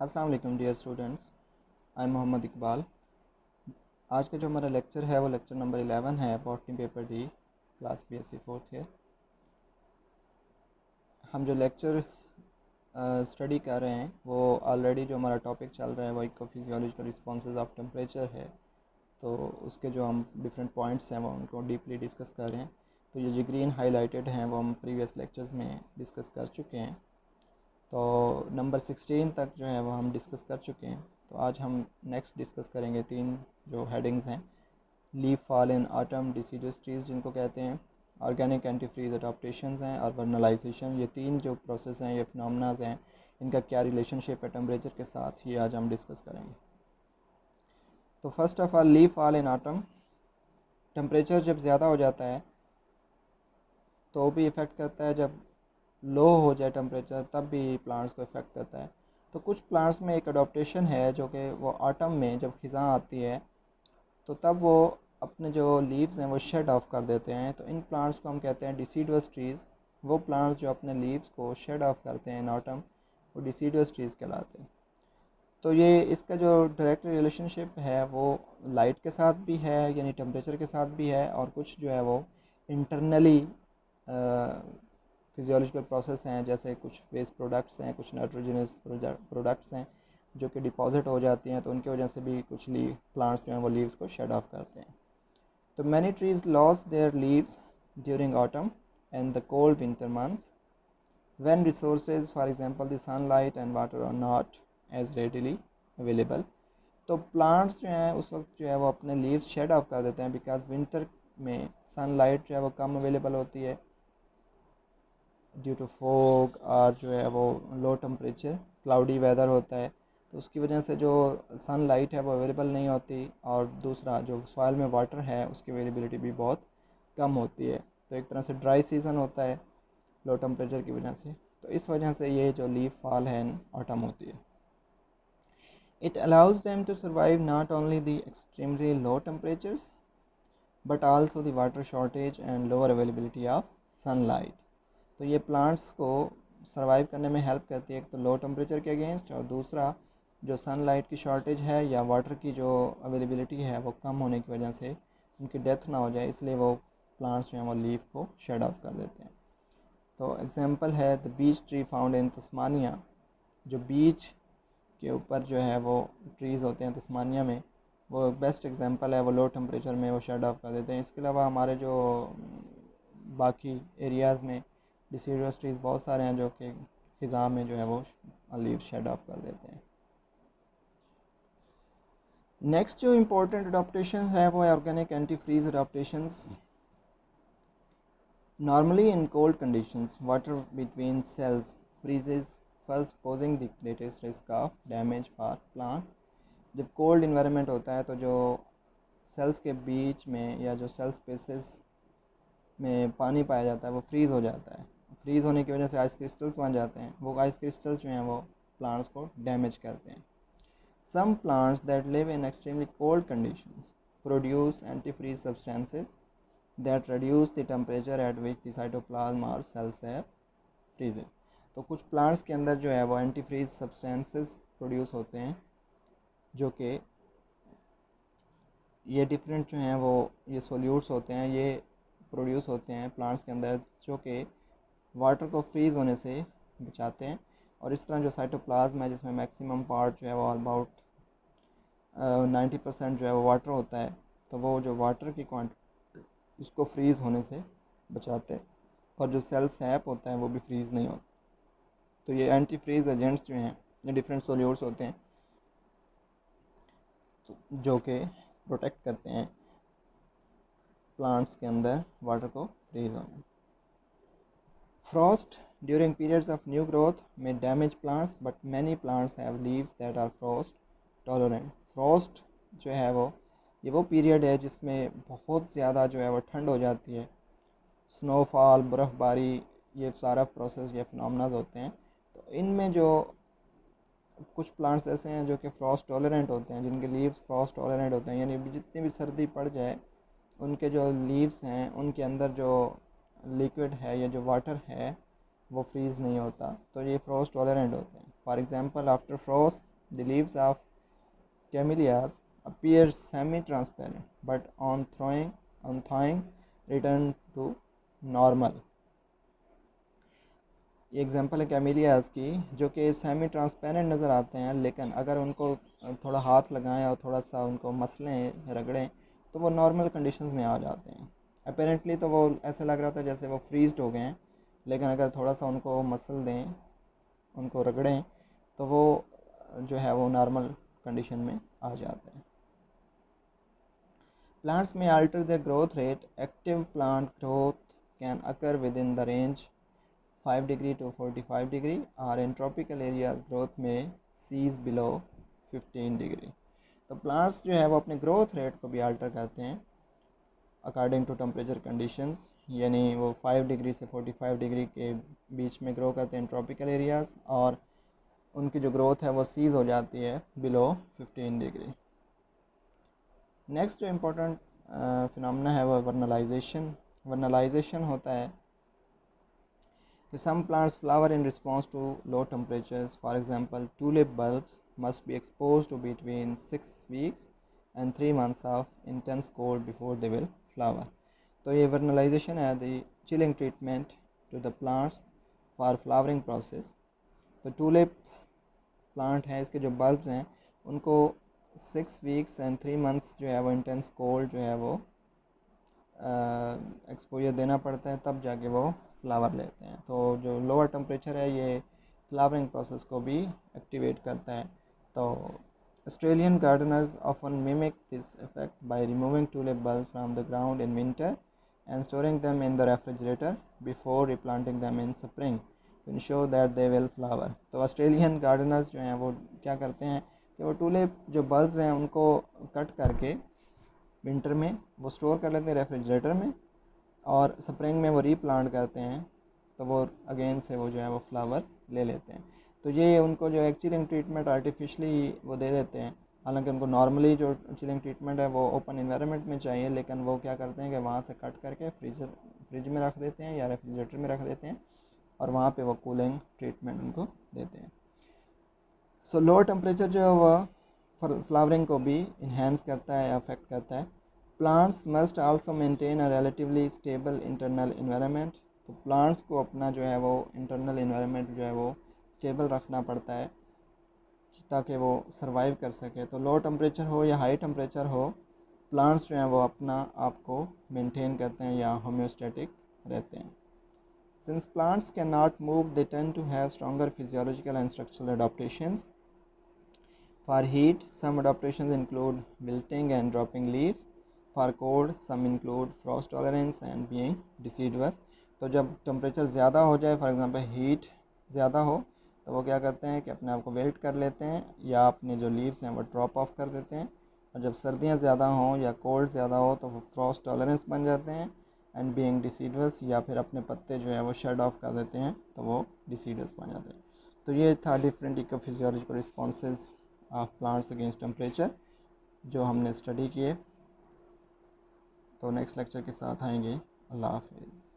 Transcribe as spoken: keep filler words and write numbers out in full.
अस्सलाम वालेकुम dear students, I am Mohammad Iqbal. आज का जो हमारा लेक्चर है वो लेक्चर नंबर इलेवन है, botany paper D, class B S C fourth year. हम जो लेक्चर स्टडी कर रहे हैं वो ऑलरेडी जो हमारा टॉपिक चल रहा है वो इकोफिजियोलॉजिकल रिस्पॉन्सेज ऑफ टेम्परेचर है। तो उसके जो हम डिफरेंट पॉइंट्स हैं वो उनको डीपली डिस्कस कर रहे हैं। तो ये जो ग्रीन हाईलाइटेड हैं वो हम प्रीवियस लेक्चर्स में डिस्कस कर चुके हैं। तो नंबर सिक्सटीन तक जो है वो हम डिस्कस कर चुके हैं। तो आज हम नेक्स्ट डिस्कस करेंगे तीन जो हेडिंग्स हैं, leaf fall in autumn, deciduous trees जिनको कहते हैं, ऑर्गेनिक एंटी फ्रीज अडाप्टेशंस हैं, और वर्नलाइजेशन। ये तीन जो प्रोसेस हैं, ये फिनोमेनाज हैं, इनका क्या रिलेशनशिप है टेम्परेचर के साथ, ये आज हम डिस्कस करेंगे। तो first of all, leaf fall in autumn. Temperature जब ज़्यादा हो जाता है तो भी इफ़ेक्ट करता है, जब लो हो जाए टेम्परेचर तब भी प्लांट्स को इफ़ेक्ट करता है। तो कुछ प्लांट्स में एक अडोप्टेशन है जो कि वो ऑटम में जब ख़िज़ां आती है तो तब वो अपने जो लीव्स हैं वो शेड ऑफ कर देते हैं। तो इन प्लांट्स को हम कहते हैं डिसीडुअस ट्रीज़। वो प्लांट्स जो अपने लीव्स को शेड ऑफ करते हैं इन ऑटम, वो डिसीडुअस ट्रीज़ कहलाते हैं। तो ये इसका जो डायरेक्ट रिलेशनशिप है वो लाइट के साथ भी है, यानी टेम्परेचर के साथ भी है, और कुछ जो है वो इंटरनली फिजियोलॉजिकल प्रोसेस हैं, जैसे कुछ वेस्ट प्रोडक्ट्स हैं, कुछ नाइट्रोजनस प्रोडक्ट्स हैं जो कि डिपॉजिट हो जाती हैं, तो उनकी वजह से भी कुछ लीव प्लांट्स जो हैं वो लीव्स को शेड ऑफ करते हैं। तो many trees loss their leaves during autumn and the cold winter months when resources for example the sunlight and water are not as readily available. तो प्लांट्स जो हैं उस वक्त जो है वो अपने लीव्स शेड ऑफ कर देते हैं, बिकॉज विंटर में सनलाइट जो है वो कम अवेलेबल होती है ड्यू टू फोग, और जो है वो लो टेम्परेचर क्लाउडी वेदर होता है, तो उसकी वजह से जो सनलाइट है वो अवेलेबल नहीं होती, और दूसरा जो सॉइल में वाटर है उसकी अवेलेबिलिटी भी बहुत कम होती है। तो एक तरह से ड्राई सीज़न होता है लो टेम्परेचर की वजह से। तो इस वजह से ये जो लीफ फॉल है ऑटम होती है। It allows them to survive not only the extremely low temperatures but also the water shortage and lower availability of sunlight. तो ये प्लांट्स को सर्वाइव करने में हेल्प करती है, एक तो लो टेम्परेचर के अगेंस्ट, और दूसरा जो सनलाइट की शॉर्टेज है या वाटर की जो अवेलेबिलिटी है वो कम होने की वजह से उनकी डेथ ना हो जाए, इसलिए वो प्लांट्स जो हैं वो लीफ को शेड ऑफ कर देते हैं। तो एग्जांपल है the beech tree found in Tasmania. जो बीच के ऊपर जो है वो ट्रीज़ होते हैं तस्मानिया में, वो बेस्ट एग्जांपल है, वो लो टेम्परेचर में वो शेड ऑफ कर देते हैं। इसके अलावा हमारे जो बाकी एरियाज़ में डिसीडुअस ट्रीज़ बहुत सारे हैं जो कि ख़िज़ां में जो है वो लीव शेड ऑफ कर देते हैं। नेक्स्ट जो इम्पोर्टेंट अडॉप्टेशन है वो है organic anti freeze adaptations. Normally in cold conditions water between cells freezes, first posing the greatest risk of damage for plants. जब कोल्ड इन्वायरमेंट होता है तो जो सेल्स के बीच में या जो सेल स्पेसेस में पानी पाया जाता है वो फ्रीज़ हो जाता है। फ्रीज़ होने की वजह से आइस क्रिस्टल्स बन जाते हैं। वो आइस क्रिस्टल्स जो हैं वो प्लांट्स को डैमेज करते हैं। Some plants that live in extremely cold conditions produce anti freeze substances that reduce the temperature at which the cytoplasm और सेल्स हैव फ्रीजेज। तो कुछ प्लांट्स के अंदर जो है वो एंटी फ्रीज सब्सटेंसेज प्रोड्यूस होते हैं, जो कि ये डिफरेंट जो हैं वो ये सोल्यूट्स होते हैं, ये प्रोड्यूस होते हैं प्लांट्स के अंदर, जो कि वाटर को फ्रीज़ होने से बचाते हैं। और इस तरह जो साइटोप्लाज्म है जिसमें मैक्सिमम पार्ट जो है वो अबाउट नाइन्टी परसेंट जो है वो वाटर होता है, तो वो जो वाटर की क्वांटिटी उसको फ्रीज़ होने से बचाते हैं, और जो सेल सैप होता है वो भी फ्रीज़ नहीं होता। तो ये एंटी फ्रीज एजेंट्स जो हैं ये डिफरेंट सोल्यूट्स होते हैं तो जो कि प्रोटेक्ट करते हैं प्लांट्स के अंदर वाटर को फ्रीज होने। Frost during periods of new growth may damage plants, but many plants have leaves that are frost tolerant. Frost जो है वो ये वो पीरियड है जिसमें बहुत ज़्यादा जो है वो ठंड हो जाती है, स्नोफॉल, बर्फ़बारी, ये सारा प्रोसेस ये फिनोमेना होते हैं। तो इनमें जो कुछ प्लांट्स ऐसे हैं जो कि फ्रॉस्ट टॉलरेंट होते हैं, जिनके लीव्स फ्रॉस्ट टॉलरेंट होते हैं, यानी जितनी भी सर्दी पड़ जाए उनके जो लीव्स हैं उनके अंदर जो लिक्विड है या जो वाटर है वो फ्रीज़ नहीं होता, तो ये फ्रॉस्ट टॉलरेंट होते हैं। For example after frost The leaves of camellias appear semi-transparent, but on thawing, on thawing return to normal. ये एग्जांपल है कैमिलियाज की, जो कि सेमी ट्रांसपेरेंट नज़र आते हैं, लेकिन अगर उनको थोड़ा हाथ लगाएं और थोड़ा सा उनको मसलें रगड़ें तो वो नॉर्मल कंडीशंस में आ जाते हैं। अपेरेंटली तो वो ऐसे लग रहा था जैसे वो फ्रीज्ड हो गए हैं, लेकिन अगर थोड़ा सा उनको मसल दें, उनको रगड़ें, तो वो जो है वो नॉर्मल कंडीशन में आ जाते हैं। Plants may alter their growth rate. Active plant growth can occur within the range five degree to forty-five degree, or in tropical areas growth may cease below fifteen degree. तो plants जो है वो अपने growth rate को भी alter करते हैं according to temperature conditions, यानी वो फाइव डिग्री से फोर्टी फाइव डिग्री के बीच में ग्रो करते हैं ट्रॉपिकल एरियाज़, और उनकी जो ग्रोथ है वो सीज हो जाती है बिलो फिफ्टीन डिग्री। नेक्स्ट जो इम्पोर्टेंट फिनोमेना है वो वर्नलाइजेशन। वर्नलाइजेशन होता है कि some plants flower in response to low temperatures. For example, tulip bulbs must be exposed to between six weeks and three months of intense cold before they will flower. तो ये vernalization है, the chilling treatment to the plants for flowering process. तो tulip plant है, इसके जो bulbs हैं उनको six weeks and three months जो है वो intense cold जो है वो एक्सपोजर देना पड़ता है, तब जाके वो फ्लावर लेते हैं। तो जो लोअर टेम्परेचर है ये फ्लावरिंग प्रोसेस को भी एक्टिवेट करता है। तो Australian gardeners often mimic this effect by removing tulip bulb from the ground in winter and storing them in the refrigerator before replanting them in spring to ensure that they will flower. तो Australian gardeners जो हैं वो क्या करते हैं कि वो tulip जो बल्ब्स हैं उनको कट करके विंटर में वो स्टोर कर लेते हैं रेफ्रिजरेटर में, और स्प्रिंग में वो रीप्लांट करते हैं, तो वो अगेन से वो जो है वो फ्लावर ले लेते हैं। तो ये उनको जो है चिलिंग ट्रीटमेंट आर्टिफिशली वो दे देते हैं, हालांकि उनको नॉर्मली जो चिलिंग ट्रीटमेंट है वो ओपन इन्वायरमेंट में चाहिए, लेकिन वो क्या करते हैं कि वहाँ से कट करके फ्रीजर फ्रिज में रख देते हैं या रेफ्रिजरेटर में रख देते हैं, और वहाँ पे वो कूलिंग ट्रीटमेंट उनको देते हैं। सो लोअर टेम्परेचर जो है वह फ्लावरिंग को भी इन्हेंस करता है, अफेक्ट करता है। Plants must also maintain a relatively stable internal environment. तो प्लांट्स को अपना जो है वो इंटरनल इन्वायरमेंट जो है वो स्टेबल रखना पड़ता है ताकि वो सरवाइव कर सके। तो लो टेम्परेचर हो या हाई टेम्परेचर हो, प्लांट्स जो हैं वो अपना आप को मेंटेन करते हैं या होम्योस्टेटिक रहते हैं। Since plants can not move, they tend to have stronger physiological and structural adaptations. For heat, some adaptations include wilting and dropping leaves. For cold, some include frost tolerance and being deciduous. तो जब temperature ज़्यादा हो जाए, for example heat ज़्यादा हो, तो वो क्या करते हैं कि अपने आप को वेल्ट कर लेते हैं या अपने जो लीव्स हैं वो ड्रॉप ऑफ कर देते हैं। और जब सर्दियाँ ज़्यादा हों या कोल्ड ज़्यादा हो तो वो फ्रॉस्ट टॉलरेंस बन जाते हैं एंड बीइंग डिसीडुअस, या फिर अपने पत्ते जो है वो शेड ऑफ कर देते हैं तो वो डिसीडुअस बन जाते हैं। तो ये था different ecophysiological responses of plants against temperature जो हमने स्टडी किए। तो नेक्स्ट लेक्चर के साथ आएंगे। अल्लाह हाफिज़।